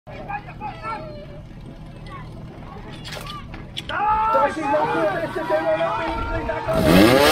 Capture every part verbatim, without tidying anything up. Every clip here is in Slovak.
Ďalší zlakuje ešte ten veľmi rýchly základ.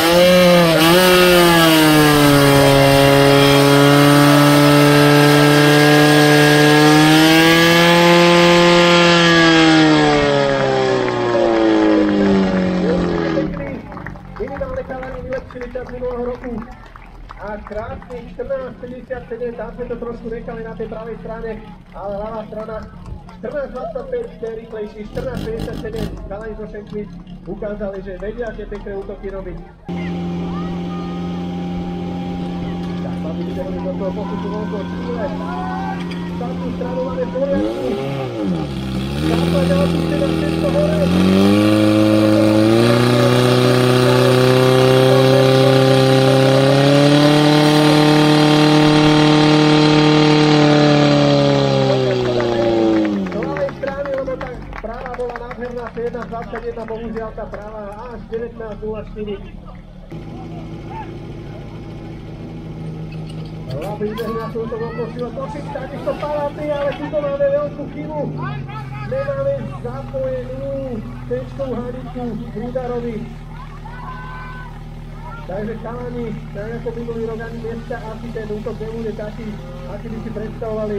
Minimálne chalani vylepšili čas minulého roku. A krásnych štrnásť päťdesiatsedem, tam sme to trošku nechali na tej pravej strane, ale ľavá strana štrnásť dvadsaťpäť, je rýchlejší, štrnásť päťdesiatsedem, chalani zo Šenkvy ukázali, že vedia tie pekné útoky robiť. Tak, máme videli do toho pokusu vonko Číle. Stavnú stranu máme v poriadku. Západ ďalší teda všetko hore. dvadsaťjeden, bohužiaľ tá práva až devätnásť nula štyri. Laby ideli na túto vokošilo, Košic takisto palatý, ale tuto máme veľkú chybu. Nemáme zapojenú tečkovú haničku Hrudarovi. Takže chalani, tak ako minulý rok ani dneska asi ten útok nebude taký, aký by si predstavovali.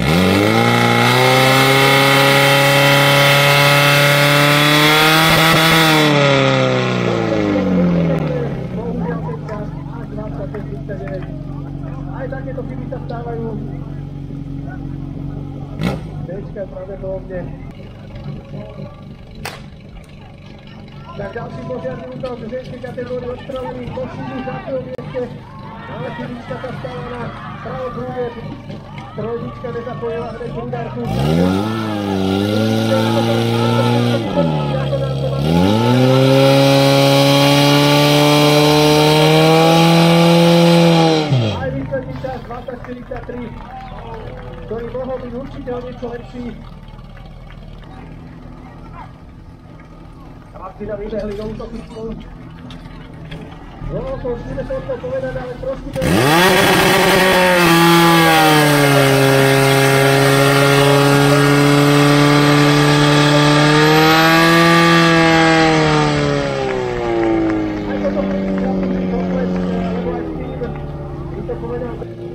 Aj takéto chyby sa stávajú. Tečka pravdepodobne. Tak ďalší požiadny útok z ženskej kategórie odstrelený. Košic už na svojom mieste. Ale chybička sa stáva na pravo kruhe. Trojnička nezapojila hneď Hrudárku. dvadsať štyridsaťtri, ktorý mohol byť určite o niečo lepší. Chlapci nám vybehli do útoku spolu. No, to už budeme to odto povedať, ale trošku to je... Aj toto prvý krátky komplex, alebo aj tým, by to povedal...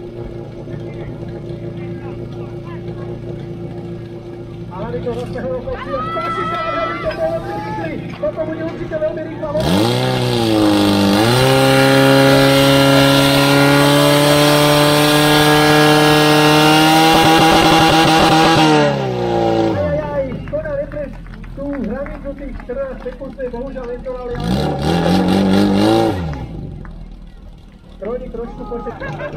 Ale to rozťahlo Košic, Košic sa vrhali, to bolo veľmi rýchly, toto bude určite veľmi rýchla voda. Ajajaj, škoda nepres tú hranicu tých štrnásť sekúnd, bohužiaľ ventovali, ale... Trojník trošku počet...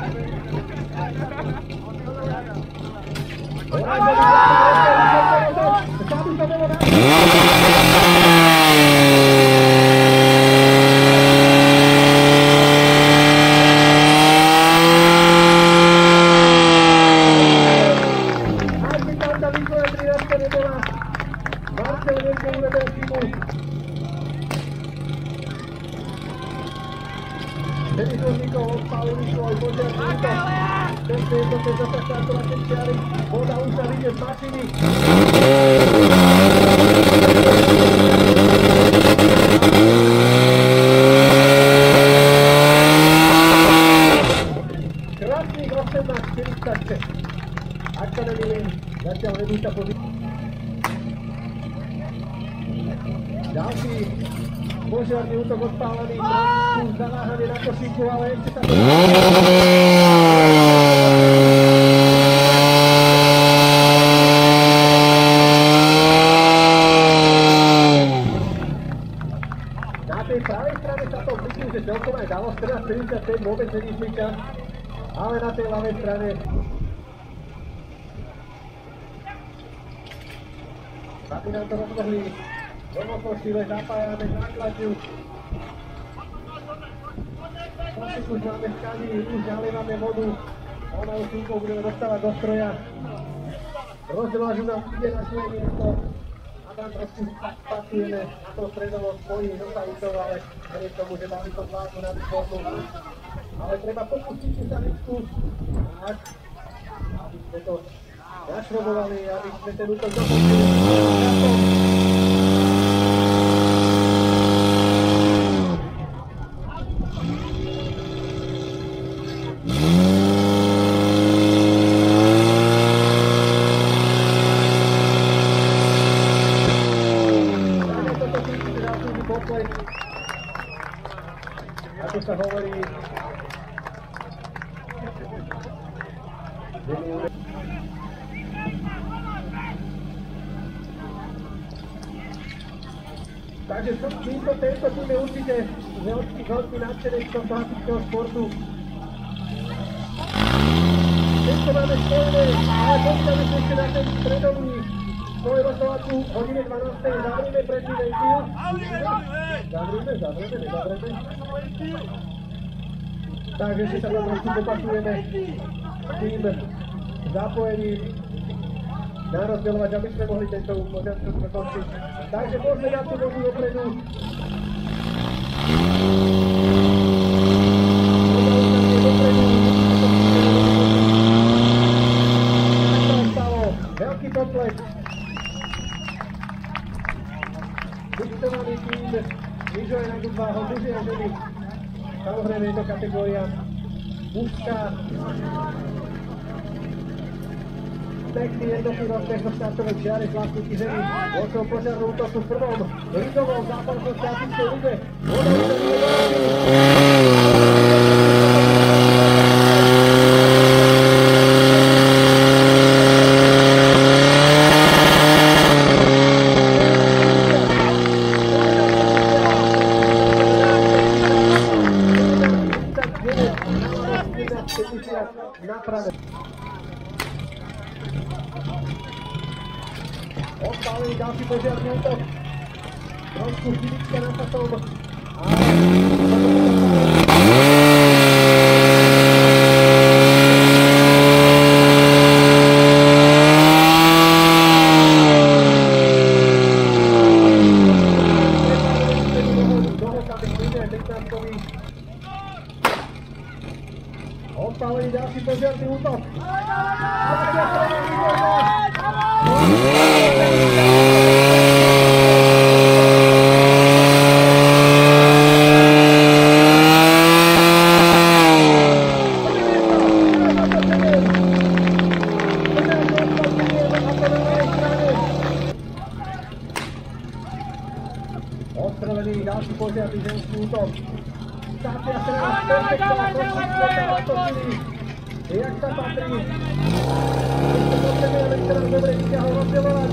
Tenisovníkov odpálili svoj požiadny útok. Tento je to, keď zase štartovať ten čiary. Voda už sa vidie z mašiny. Krásnych osemnásť štyridsaťšesť. Ak sa nemýlim, zatiaľ vedúca pozícia. Ďalší požiarný útok odpálený, trošku zaváhaný na košíku, ale ešte sa to... Na tej pravej strane sa to myslím, že celkom aj dalo, štrnásť päťdesiatpäť, vôbec není zlý čas, ale na tej ľavej strane... Chlapi nám to rozvrhli. Do Vokošile zapájame základňu. Košic už máme v kani, už nalievame vodu. Ona už chvíľkou budeme dostávať do stroja. Rozdelážu nám ide na svoje miesto. A tam trošku spacujeme na to stredovo spojí do Sautov, ale verím tomu, že máme to zvládnu na výbornú. Ale treba popustiť si samičku. Tak, aby sme to našrobovali, aby sme ten útok dokončili. Ako sa hovorí, takže týmto tento tým je určite veľký, veľký nadšenec tohto hasičského športu. Všetko máme spojené, ale počítame sa ešte na ten stredový svoj rozhovačku hodine dvanástej. Zavrime predný ventil. Zavrime, zavrime, nezavrime. Takže ešte sa tam trošku popasujeme tým zapojením na rozdeľovač, aby sme mohli tento požiadku dokončiť. Takže môžeme dať tú nohu dopredu. Tak to ostalo. Veľký potlesk. Vyčtovaný tým lyžovej na váhou muži a ženy. Samozrejme je to kategória mužská. Pekný jednotný rozbeh do štartovej čiary z vlastníky ženy. Voľkou požiarnú útoku v prvom ligovom zápasu v klasickej lige. Naprave. Odpálený ďalší požiarný útok. Trošku chybička na pasom. Odpálený ďalší požiarný útok. Odstrelený ďalší požiarný ženský útok. Stácia strela, perfektná, končíčka, natočili. Jak sa patrí. Ešte potrebujeme teraz dobre vyťahol rozdeľovať.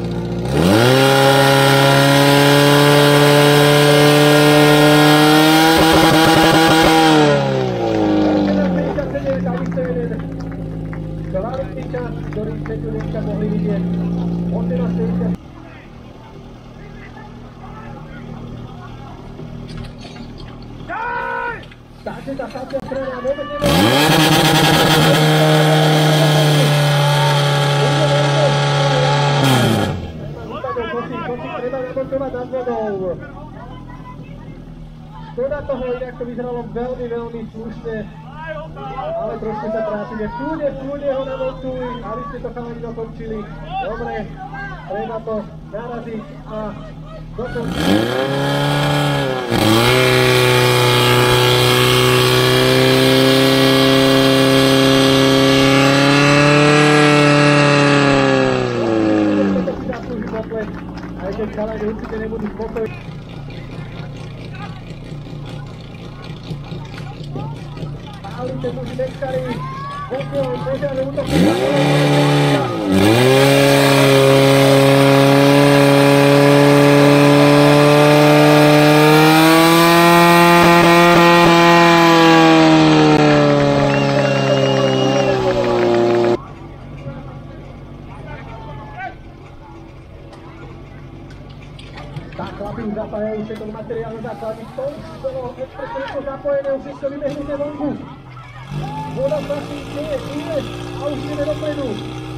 osemnásť päťdesiatsedem, takisto jeden kvalitný čas, ktorý tretiu dneska mohli vidieť. osemnásť päťdesiatsedem. Takže tá stácia strela vôbec nemá. Treba namontovať nad vodou. Škoda toho, inak to vyzeralo veľmi, veľmi slušne, ale trošku sa trápime. V kľude, v kľude ho namontuj, aby ste to chalani dokončili. Dobre, treba to naraziť a dokončiť. Aj keď chalani určite nebudú spokojní. Pálite muži mečkari, pokiaľ požiarný útok. Tak chlapi už zapájajú všetko materiálne základy. To už bolo expresívne zapojené, už všetko vybehnuté vonku. Voda vlastne nie je, nie, a už ideme dopredu.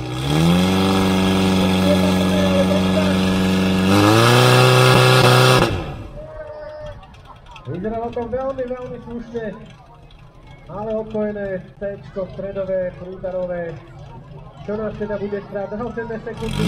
Vyzeralo to veľmi, veľmi slušne, ale odpojené C-čko, stredové, prúdarové. čo nás teda bude stráť drahocenné sekundy.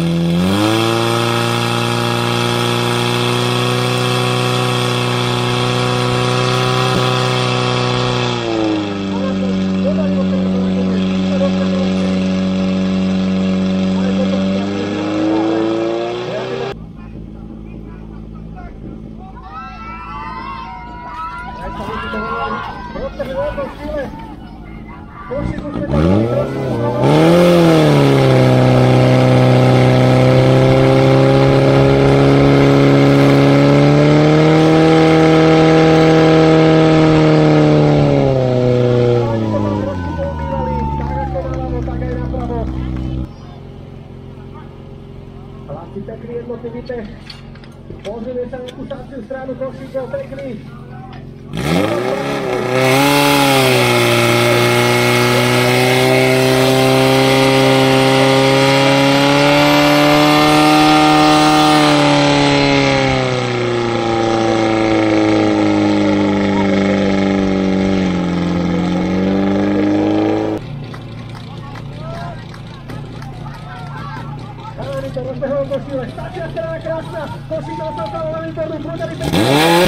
Chlapci pekný jednotlivite. Pozrieme sa na tú sáciu stranu Košíkov, pekný. To rozbehol Košíle, stačia strana krásna, Košíkov sa stalo na výbornú, prúdali pekný.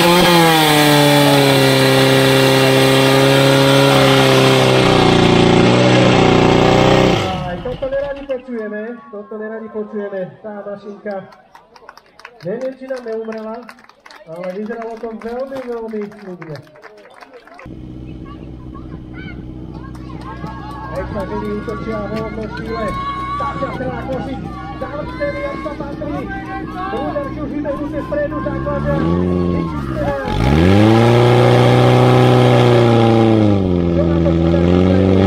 Aj toto neradi počujeme, toto neradi počujeme, tá mašinka. Neviem, či nám neumrela, ale vyzeralo to veľmi, veľmi slubne. Extra ženy útočia vo Košíle, stačia strana Košík. Zalcený, jak sa patrí. Prúderky už vybehnú sa spredu základňa. Vyčistená. Čo na to prúderky spredu?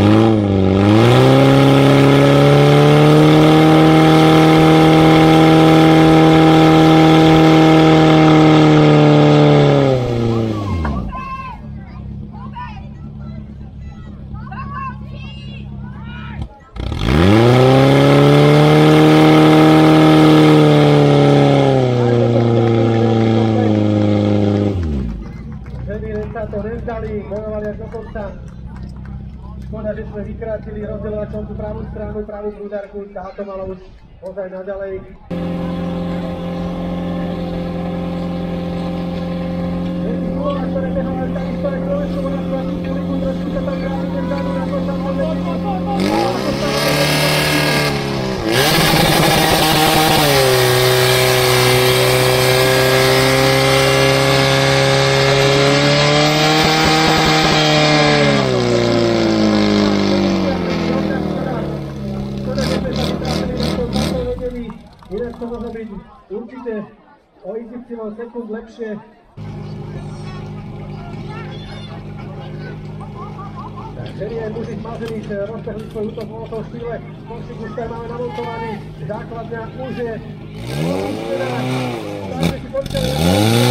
Sa to nezdali, bojovali až do konca. Škoda, že sme vykrátili rozdeľovačom tú pravú stranu, pravú prúdarku, táto mala už ozaj naďalej. Medzi kôľa, ktoré behali takisto aj Krovenčovo na skladnú kuliku, trošku sa tam králi nezdalu, na to sa môže inak to mohlo byť určite o Y sekúnd lepšie. Tak, ženy aj muži zmazených rozbehli svoj útok vo toho štýle. Košík už tam máme namontovaný, základňa už je očistená. Takže si počkali.